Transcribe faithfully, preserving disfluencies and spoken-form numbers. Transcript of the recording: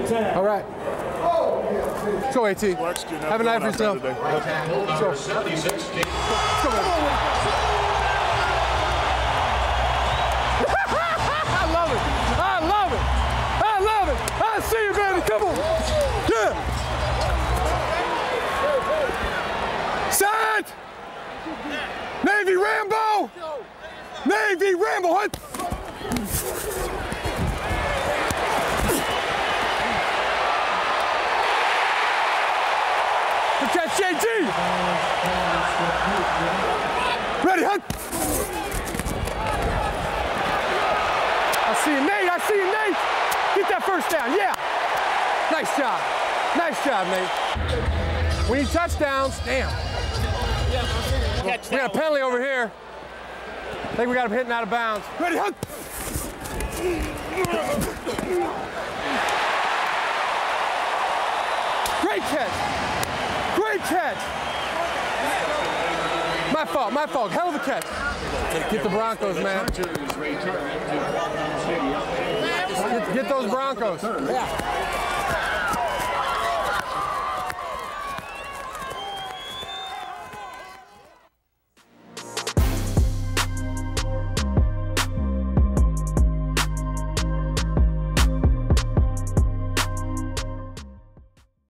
All right. Let's go, AT. Have a night for yourself. Let's go. Let's go. I love it. I love it. I love it. I see you, baby. Come on. Yeah. Set. Navy Rambo. Navy Rambo. What? Catch J G. Ready, hunt. I see you, Nate. I see you, Nate. Get that first down. Yeah. Nice job. Nice job, Nate. We need touchdowns. Damn. We got a penalty over here. I think we got him hitting out of bounds. Ready, hunt. Great catch. Great catch. My fault, my fault. Hell of a catch. Get the Broncos, man. Get, get those Broncos. Yeah.